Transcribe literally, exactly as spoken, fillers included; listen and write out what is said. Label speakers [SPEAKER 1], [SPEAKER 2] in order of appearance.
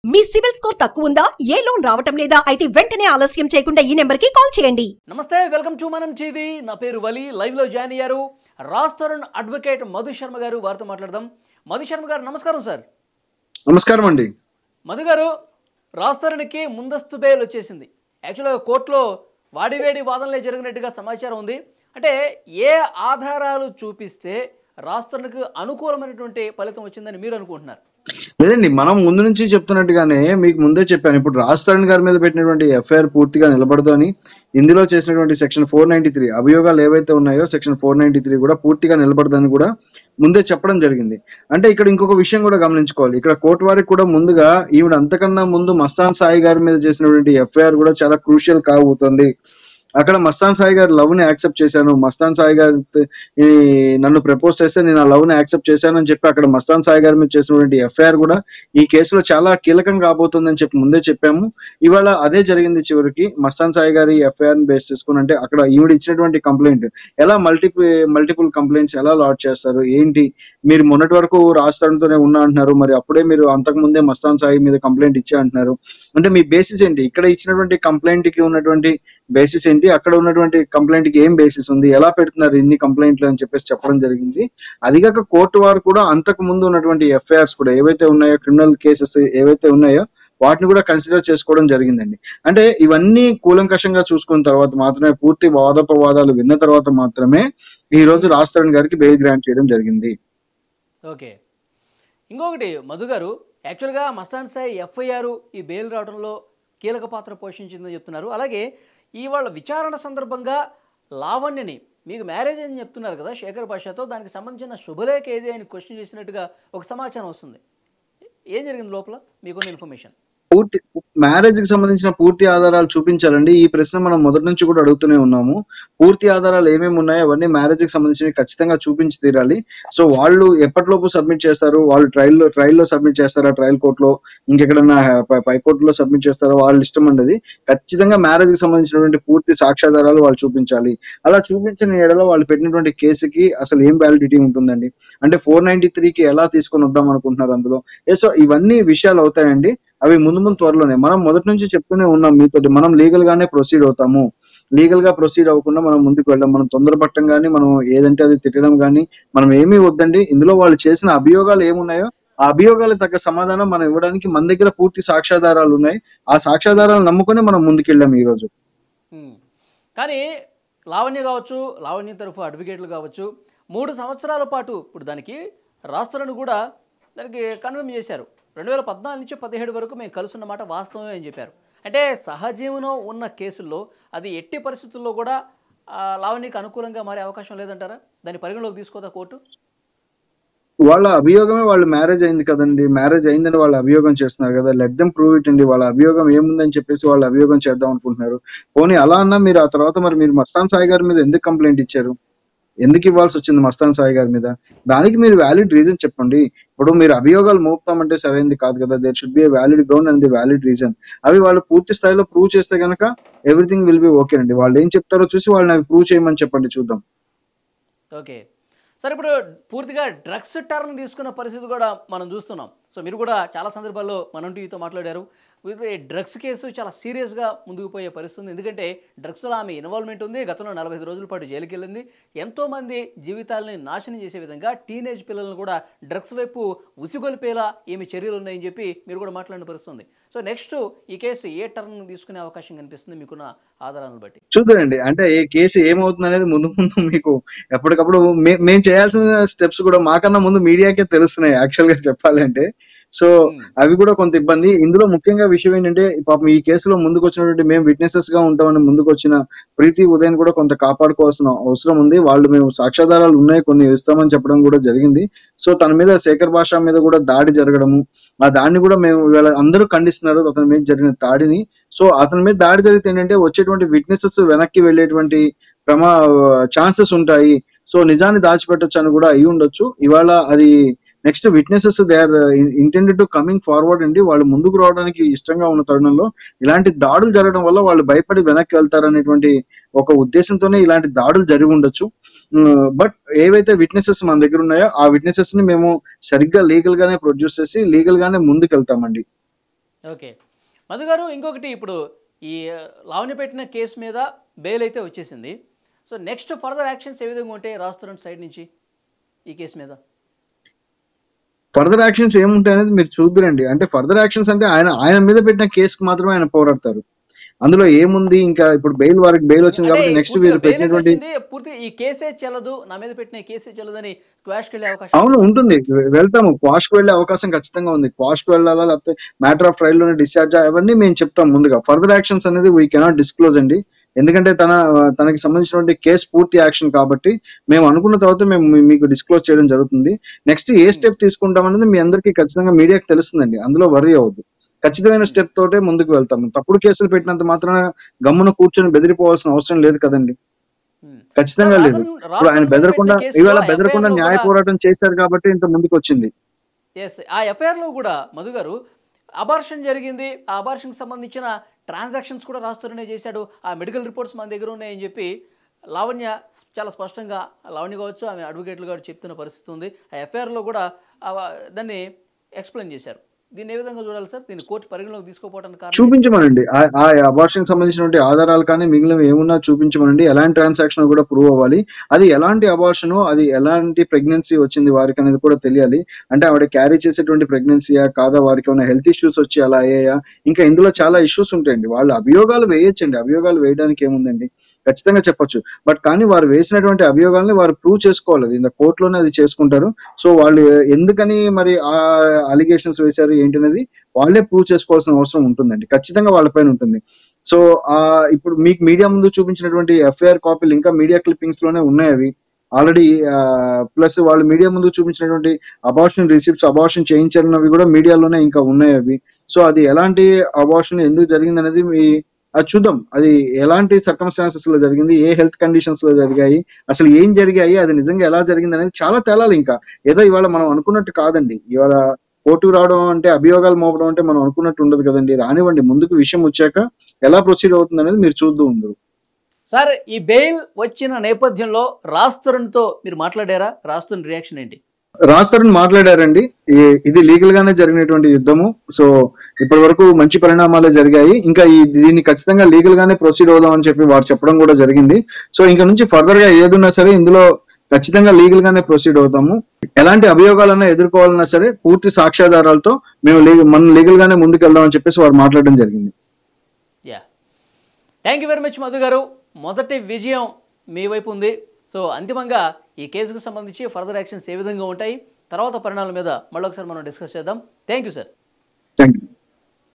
[SPEAKER 1] మీ CIBIL score తక్కువ ఉందా? ఏ loan రావటం లేదా? అయితే వెంటనే ఆలస్యం చేయకుండా ఈ నెంబర్ కి కాల్ చేయండి.
[SPEAKER 2] నమస్తే, వెల్కమ్ టు మనం టీవీ. నా పేరు వలి. లైవ్ లో జాయిన్ అయ్యారు రాజ్ తరుణ్ అడ్వకేట్ మధు శర్మ గారు. వారితో మాట్లాడదాం. మధు శర్మ గారు నమస్కారం సార్.
[SPEAKER 3] నమస్కారం అండి.
[SPEAKER 2] మధు గారు, రాజ్ తరుణ్కి ముందస్తు బెయిల్ వచ్చేసింది. యాక్చువల్గా కోర్టులో వాడివేడి వాదనలే జరిగినట్టుగా సమాచారం ఉంది. అంటే ఏ ఆధారాలు చూపిస్తే రాజ్ తరుణ్కి అనుకూలమైనటువంటి ఫలితం వచ్చిందని మీరు అనుకుంటున్నారు?
[SPEAKER 3] లేదండి, మనం ముందు నుంచి చెప్తున్నట్టుగానే మీకు ముందే చెప్పాను. ఇప్పుడు రాజ్ తరుణ్ గారి మీద పెట్టినటువంటి ఎఫ్ఐఆర్ పూర్తిగా నిలబడదు అని, ఇందులో చేసినటువంటి సెక్షన్ ఫోర్ నైన్టీ త్రీ అభియోగాలు ఏవైతే ఉన్నాయో సెక్షన్ ఫోర్ నైన్టీ త్రీ కూడా పూర్తిగా నిలబడదని కూడా ముందే చెప్పడం జరిగింది. అంటే ఇక్కడ ఇంకొక విషయం కూడా గమనించుకోవాలి. ఇక్కడ కోర్టు వారికి కూడా ముందుగా ఈవిడ అంతకన్నా ముందు మస్తాన్ సాయి గారి మీద చేసినటువంటి ఎఫ్ఐఆర్ కూడా చాలా క్రూషియల్ కాబోతుంది. అక్కడ మస్తాన్ సాయి గారు లవ్ ని యాక్సెప్ట్ చేశాను, మస్తాన్ సాయి గారి నన్ను ప్రపోజ్ చేస్తే నేను ఆ లవ్ ని యాక్సెప్ట్ చేశాను అని చెప్పి అక్కడ మస్తాన్ సాయి గారి మీద చేసినటువంటి ఎఫ్ఐఆర్ కూడా ఈ కేసులో చాలా కీలకం కాబోతుందని చెప్పి ముందే చెప్పాము. ఇవాళ అదే జరిగింది. చివరికి మస్తాన్ సాయి గారి ఎఫ్ఐఆర్ ని బేస్ చేసుకుని, అంటే అక్కడ ఈవిడ ఇచ్చినటువంటి కంప్లైంట్ ఎలా మల్టిపుల్ మల్టిపుల్ కంప్లైంట్స్ ఎలా లాడ్ చేస్తారు ఏంటి, మీరు మొన్నటి వరకు రాజ్ తరుణ్ తోనే ఉన్నా అంటున్నారు, మరి అప్పుడే మీరు అంతకు ముందే మస్తాన్ సాయి మీద కంప్లైంట్ ఇచ్చా అంటున్నారు. అంటే మీ బేసిస్ ఏంటి? ఇక్కడ ఇచ్చినటువంటి కంప్లైంట్ కి ఉన్నటువంటి బేసిస్ ఏంటి, అక్కడ ఉన్నటువంటి కంప్లైంట్ కి ఏం బేసిస్ ఉంది, ఎలా పెడుతున్నారు ఇన్ని కంప్లైంట్లు అని చెప్పేసి చెప్పడం జరిగింది. అదిగాక కోర్టు వారు కూడా అంతకు ముందు ఉన్నటువంటి ఎఫ్ఐఆర్స్ కూడా ఏవైతే ఉన్నాయో, క్రిమినల్ కేసెస్ ఏవైతే ఉన్నాయో వాటిని కూడా కన్సిడర్ చేసుకోవడం జరిగిందండి. అంటే ఇవన్నీ కూలంకషంగా చూసుకున్న తర్వాత మాత్రమే, పూర్తి వాదోపవాదాలు విన్న తర్వాత మాత్రమే ఈ రోజు రాజ్ తరుణ్ గారికి బెయిల్ గ్రాంట్ చేయడం జరిగింది.
[SPEAKER 2] ఓకే, ఇంకొకటి మధు గారు, యాక్చువల్గా మస్తాన్ సాయి ఎఫ్ఐఆర్ ఈ బెయిల్ రావడంలో కీలక పాత్ర పోషించిందని చెప్తున్నారు. అలాగే ఇవాళ విచారణ సందర్భంగా లావణ్యని మీకు మ్యారేజ్ అని చెప్తున్నారు కదా శేఖర్ భాషతో, దానికి సంబంధించిన శుభలేఖ ఏది అని క్వశ్చన్ చేసినట్టుగా ఒక సమాచారం వస్తుంది. ఏం జరిగింది లోపల? మీకున్న ఇన్ఫర్మేషన్.
[SPEAKER 3] పూర్తి మ్యారేజ్ కి సంబంధించిన పూర్తి ఆధారాలు చూపించాలండి. ఈ ప్రశ్న మనం మొదటి నుంచి కూడా అడుగుతూనే ఉన్నాము. పూర్తి ఆధారాలు ఏమేమి ఉన్నాయో అవన్నీ మ్యారేజ్ కి సంబంధించి ఖచ్చితంగా చూపించి తీరాలి. సో వాళ్ళు ఎప్పటిలోపు సబ్మిట్ చేస్తారు, వాళ్ళు ట్రయల్ లో ట్రయల్ లో సబ్మిట్ చేస్తారా, ట్రయల్ కోర్టులో ఇంకెక్కడన్నా పై కోర్టులో సబ్మిట్ చేస్తారా, వాళ్ళ ఇష్టం అండి. ఖచ్చితంగా మ్యారేజ్ కి సంబంధించినటువంటి పూర్తి సాక్ష్యాధారాలు వాళ్ళు చూపించాలి. అలా చూపించిన ఏడలో వాళ్ళు పెట్టినటువంటి కేసుకి అసలు ఏం వ్యాలిడిటీ ఉంటుందండి? అంటే ఫోర్ నైన్టీ త్రీకి ఎలా తీసుకొని వద్దాం అనుకుంటున్నారు అందులో? సో ఇవన్నీ విషయాలు అవుతాయండి. అవి ముందు ముందు త్వరలోనే, మనం మొదటి నుంచి చెప్తూనే ఉన్నాం మీతో, మనం లీగల్ గానే ప్రొసీడ్ అవుతాము. లీగల్ గా ప్రొసీడ్ అవ్వకుండా మనం ముందుకు వెళ్ళాం. మనం తొందరపట్టం కానీ, మనం ఏదంటే అది తిట్టడం కానీ మనం ఏమీ వద్దండి. ఇందులో వాళ్ళు చేసిన అభియోగాలు ఏమున్నాయో ఆ అభియోగాలకు తగ్గ సమాధానం మనం ఇవ్వడానికి మన దగ్గర పూర్తి సాక్ష్యాధారాలు ఉన్నాయి. ఆ సాక్ష్యాధారాలు నమ్ముకొని మనం ముందుకెళ్ళాం ఈ రోజు.
[SPEAKER 2] కానీ లావణ్య కావచ్చు, లావణ్య తరఫు అడ్వకేట్లు కావచ్చు, మూడు సంవత్సరాల పాటు ఇప్పుడు దానికి రాజ్ తరుణ్ కూడా దానికి కన్ఫర్మ్ చేశారు. రెండు వేల పద్నాలుగు నుంచి పదిహేడు వరకు మేము కలుసున్నమాట వాస్తవమే అని చెప్పారు. అంటే సహజీవనం ఉన్న కేసుల్లో అది ఎట్టి పరిస్థితుల్లో కూడా లావణ్యకి అనుకూలంగా మారే అవకాశం లేదంటారా? దాన్ని పరిగణలోకి తీసుకోదా కోర్టు?
[SPEAKER 3] వాళ్ళ అభియోగమే, వాళ్ళు మ్యారేజ్ అయింది కదండి, మ్యారేజ్ అయిందని వాళ్ళు అభియోగం చేస్తున్నారు కదా, లెట్ దెమ్ ప్రూవ్ ఇట్ అండి. వాళ్ళ అభియోగం ఏముందని చెప్పేసి వాళ్ళు అభియోగం చేద్దాం అనుకుంటున్నారు. పోనీ అలా అన్నా మీరు ఆ తర్వాత మరి మీరు మస్తాన్ సాయి గారి మీద ఎందుకు కంప్లైంట్ ఇచ్చారు? ఎందుకు ఇవ్వాల్సి వచ్చింది మస్తాన్ సాయి గారి మీద? దానికి మీరు వ్యాలిడ్ రీజన్ చెప్పండి. ఇప్పుడు మీరు అభియోగాలు మోపుతామంటే సరైనది కాదు కదా. There should be a valid ground and the valid reason. అవి వాళ్ళు పూర్తి స్థాయిలో ప్రూవ్ చేస్తే కనుక ఎవ్రీథింగ్ విల్ బి ఓకే అండి. వాళ్ళు ఏం చెప్తారో చూసి వాళ్ళని అవి ప్రూవ్ చేయమని చెప్పండి, చూద్దాం.
[SPEAKER 2] ఓకే సార్, ఇప్పుడు పూర్తిగా డ్రగ్స్ టర్న్ తీసుకున్న పరిస్థితి కూడా మనం చూస్తున్నాం. సో మీరు కూడా చాలా సందర్భాల్లో మనం టీవీతో మాట్లాడారు. డ్రగ్స్ కేసు చాలా సీరియస్గా ముందుకు పోయే పరిస్థితి ఉంది. ఎందుకంటే డ్రగ్స్లో ఆమె ఇన్వాల్వ్మెంట్ ఉంది. గతంలో నలభై ఐదు రోజుల పాటు జైలుకి వెళ్ళింది. ఎంతోమంది జీవితాలని నాశనం చేసే విధంగా టీనేజ్ పిల్లలను కూడా డ్రగ్స్ వైపు ఉసిగొలిపేలా ఏమి చర్యలు ఉన్నాయని చెప్పి మీరు కూడా మాట్లాడిన పరిస్థితి ఉంది. సో నెక్స్ట్ ఈ కేసు ఏ టర్న్ తీసుకునే అవకాశం కనిపిస్తుంది మీకున్న ఆధారాలను బట్టి?
[SPEAKER 3] చూద్దామండి. అంటే ఈ కేసు ఏమవుతుంది అనేది ముందు ముందు మీకు ఎప్పటికప్పుడు మేము చేయాల్సిన స్టెప్స్ కూడా మాకన్నా ముందు మీడియాకే తెలుస్తున్నాయి యాక్చువల్ గా చెప్పాలంటే. సో అవి కూడా కొంత ఇబ్బంది. ఇందులో ముఖ్యంగా విషయం ఏంటంటే, పాపం ఈ కేసులో ముందుకు వచ్చినటువంటి మేము విట్నెసెస్ గా ఉంటామని ముందుకు వచ్చిన ప్రీతి ఉదయ్ కూడా కొంత కాపాడుకోవాల్సిన అవసరం ఉంది. వాళ్ళు మేము సాక్ష్యాధారాలు ఉన్నాయి కొన్ని ఇస్తామని చెప్పడం కూడా జరిగింది. సో తన మీద శేఖర్ భాష మీద కూడా దాడి జరగడము, ఆ దాడిని కూడా మేము ఇవాళ అందరూ ఖండిస్తున్నారు అతని మీద జరిగిన దాడిని. సో అతని మీద దాడి జరిగితే ఏంటంటే వచ్చేటువంటి విట్నెసెస్ వెనక్కి వెళ్ళేటువంటి ప్రమా ఛాన్సెస్ ఉంటాయి. సో నిజాన్ని దాచిపెట్టొచ్చు అని కూడా అయి ఉండొచ్చు. ఇవాళ అది next witnesses they are intended to coming forward అండి. వాళ్ళు ముందుకు రావడానికి ఇష్టంగా ఉన్న తరుణంలో ఇలాంటి దాడులు జరగడం వల్ల వాళ్ళు భయపడి వెనక్కి వెళ్తారనేటువంటి ఒక ఉద్దేశంతోనే ఇలాంటి దాడులు జరిగి ఉండొచ్చు. బట్ ఏవైతే విట్నెసెస్ మన దగ్గర ఉన్నాయో ఆ విట్నెసెస్ ని మేము సరిగ్గా లీగల్ గానే ప్రొడ్యూస్ చేసి లీగల్ గానే ముందుకు వెళ్తామండి.
[SPEAKER 2] ఓకే. మధు గారు ఇంకొకటి ఇప్పుడు ఈ లావణ్య పెట్టిన కేసు మీద బెయిల్ అయితే వచ్చేసింది. సో నెక్స్ట్ ఫర్దర్ యాక్షన్స్ ఏ విధంగా ఉంటాయి రాస్తున్న సైడ్ నుంచి ఈ కేసు మీద?
[SPEAKER 3] ఫర్దర్ యాక్షన్స్ ఏముంటాయి అనేది మీరు చూద్దురండి. అంటే ఫర్దర్ యాక్షన్స్ అంటే ఆయన ఆయన మీద పెట్టిన కేసుకు మాత్రమే ఆయన పోరాడతారు. అందులో ఏముంది, ఇంకా ఇప్పుడు బెయిల్ వారికి బెయిల్ వచ్చింది కాబట్టి నెక్స్ట్ వీరు పెట్టినటువంటి
[SPEAKER 2] పూర్తి ఈ కేసే చెల్లదు, నా మీద పెట్టిన కేసే చెల్లదని క్వాష్కి వెళ్ళే అవకాశం
[SPEAKER 3] అవును ఉంటుంది. వెళ్తాము, క్వాష్కి వెళ్ళే అవకాశం ఖచ్చితంగా ఉంది. క్వాష్కి వెళ్ళాలా లేకపోతే మ్యాటర్ ఆఫ్ ట్రయల్ లోనే డిశ్చార్జ్ అవన్నీ మేము చెప్తాం ముందుగా. ఫర్దర్ యాక్షన్స్ అనేది వీ కెనాట్ డిస్క్లోజ్ అండి, ఎందుకంటే తన తనకి సంబంధించినటువంటి కేసు పూర్తి యాక్షన్ కాబట్టి మేము అనుకున్న తర్వాత మేము మీకు డిస్క్లోజ్ చేయడం జరుగుతుంది. నెక్స్ట్ ఏ స్టెప్ తీసుకుంటాం అనేది మీ అందరికీ ఖచ్చితంగా మీడియాకి తెలుస్తుందండి, అందులో వర్రీ అవ్వద్దు. ఖచ్చితమైన స్టెప్ తోటే ముందుకు వెళ్తాము. తప్పుడు కేసులు పెట్టినంత మాత్రాన గమ్మున కూర్చొని బెదిరిపోవాల్సిన అవసరం లేదు కదండి, ఖచ్చితంగా లేదు. ఇప్పుడు ఆయన బెదరకుండా ఇవాళ బెదరకుండా న్యాయ పోరాటం చేశారు కాబట్టి ఇంత ముందుకు వచ్చింది.
[SPEAKER 2] ఆ ఎఫ్ఐఆర్ లో కూడా మధు గారు అబార్షన్ జరిగింది, ఆ అబార్షన్కి సంబంధించిన ట్రాన్సాక్షన్స్ కూడా రాస్తూనే చేశాడు, ఆ మెడికల్ రిపోర్ట్స్ మన దగ్గర ఉన్నాయని చెప్పి లావణ్య చాలా స్పష్టంగా, లావణ్య కావచ్చు ఆమె అడ్వకేట్లు కావచ్చు చెప్తున్న పరిస్థితి ఉంది. ఆ ఎఫ్ఐఆర్లో కూడా దాన్ని ఎక్స్ప్లెయిన్ చేశారు. దీన్ని ఏ విధంగా చూడాలి సార్? దీన్ని కోర్టు పరిగణలోకి తీసుకోపోవడానికి కారణం
[SPEAKER 3] చూపించమనండి. ఆ అబార్షన్ సంబంధించినటువంటి ఆధారాలు కానీ మిగిలిన ఏమున్నా చూపించమనండి. ఎలాంటి ట్రాన్సాక్షన్ కూడా ప్రూవ్ అవ్వాలి. అది ఎలాంటి అబార్షన్, అది ఎలాంటి ప్రెగ్నెన్సీ వచ్చింది వారికి అనేది కూడా తెలియాలి. అంటే ఆవిడ క్యారీ చేసేటువంటి ప్రెగ్నెన్సీయా కాదా, వారికి ఏమైనా హెల్త్ ఇష్యూస్ వచ్చి అలా అయ్యాయా, ఇంకా ఇందులో చాలా ఇష్యూస్ ఉంటాయండి. వాళ్ళు అభియోగాలు వేయొచ్చండి, అభియోగాలు వేయడానికి ఏముందండి, ఖచ్చితంగా చెప్పొచ్చు. బట్ కానీ వారు వేసినటువంటి అభియోగాల్ని వారు ప్రూవ్ చేసుకోవాలి. అది ఇంత కోర్టులోనే అది చేసుకుంటారు. సో వాళ్ళు ఎందుకని మరి ఆ అలిగేషన్స్ వేశారు ఏంటనేది వాళ్ళే ప్రూవ్ చేసుకోవాల్సిన అవసరం ఉంటుందండి, ఖచ్చితంగా వాళ్ళపైన ఉంటుంది. సో ఆ ఇప్పుడు మీకు మీడియా ముందు చూపించినటువంటి ఎఫ్ఐఆర్ కాపీలు ఇంకా మీడియా క్లిప్పింగ్స్ లోనే ఉన్నాయి అవి ఆల్రెడీ. ప్లస్ వాళ్ళు మీడియా ముందు చూపించినటువంటి అబార్షన్ రిసిప్ట్స్, అబార్షన్ చేయించారన్నవి కూడా మీడియాలోనే ఇంకా ఉన్నాయి అవి. సో అది ఎలాంటి అబార్షన్ ఎందుకు జరిగింది అనేది మీ అది చూద్దాం. అది ఎలాంటి సర్కమ్స్టాన్సెస్ లో జరిగింది, ఏ హెల్త్ కండిషన్స్ లో జరిగాయి, అసలు ఏం జరిగాయి, అది నిజంగా ఎలా జరిగింది అనేది చాలా తేలాలి. ఇంకా ఏదో ఇవాళ మనం అనుకున్నట్టు కాదండి. ఇవాళ కోర్టుకు రావడం అంటే, అభియోగాలు మోపడం అంటే మనం అనుకున్నట్టు ఉండదు కదండి. రానివ్వండి, ముందుకు విషయం వచ్చాక ఎలా ప్రొసీడ్ అవుతుంది అనేది మీరు చూద్దు ఉందరు.
[SPEAKER 2] సార్ ఈ బెయిల్ వచ్చిన నేపథ్యంలో రాస్తుతో మీరు మాట్లాడారా? రాస్తున్న రియాక్షన్ ఏంటి?
[SPEAKER 3] రాస్తారని మాట్లాడారండి. ఇది లీగల్ గానే జరిగినటువంటి యుద్ధము. సో ఇప్పటి వరకు మంచి పరిణామాలే జరిగాయి. ఇంకా ఈ దీన్ని ఖచ్చితంగా లీగల్ గానే ప్రొసీడ్ అవుదాం అని చెప్పి వారు చెప్పడం కూడా జరిగింది. సో ఇంకా నుంచి ఫర్దర్ గా ఏదున్నా సరే ఇందులో ఖచ్చితంగా లీగల్ గానే ప్రొసీడ్ అవుతాము. ఎలాంటి అభియోగాలన్నా ఎదుర్కోవాలన్నా సరే పూర్తి సాక్ష్యాధారాలతో మేము మనం లీగల్ గానే ముందుకు వెళ్దామని చెప్పేసి వారు మాట్లాడడం జరిగింది.
[SPEAKER 2] Yeah, thank you very much Madhu గారు. మొదటి విజయం మీ వైపు ఉంది. సో అంతిమంగా ఈ కేసుకు సంబంధించి ఫర్దర్ యాక్షన్స్ ఏ విధంగా ఉంటాయి, తర్వాత పరిణామాల మీద మళ్ళీ ఒకసారి మనం డిస్కస్ చేద్దాం. Thank you sir.
[SPEAKER 3] Thank you.